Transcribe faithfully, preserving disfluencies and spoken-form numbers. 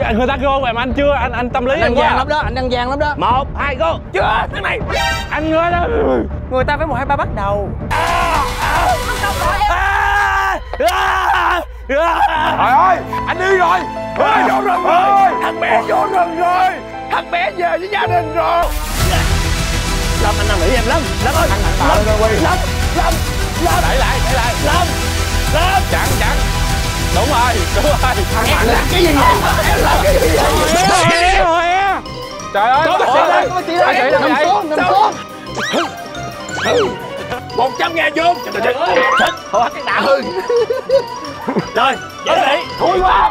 người ta kêu vậy mà anh chưa, anh anh tâm lý anh anh đang gian quá. lắm đó, anh đang gian lắm đó. Một hai go. Chưa, thằng này Anh người đó. người ta phải một hai ba bắt đầu. Trời ơi, anh đi rồi. Ơi, vô rừng rồi. Thằng bé vô rừng rồi. Thằng bé về với gia đình rồi. Lâm, anh năn nỉ em Lâm. Lâm ơi. Lâm, Lâm, Lâm, Lâm, Lâm. Đẩy lại, đẩy lại. Lâm, Lâm. Chặn, chặn. Đúng rồi, đúng rồi. Em làm cái gì vậy? Em làm cái gì vậy? Trời ơi, Có bác sĩ đây, có bác sĩ đây. Nằm xuống, nằm xuống. Một trăm ngàn vô. Trời ơi, thích. Thôi cái đạo. Rồi, bác sĩ. Thui quá.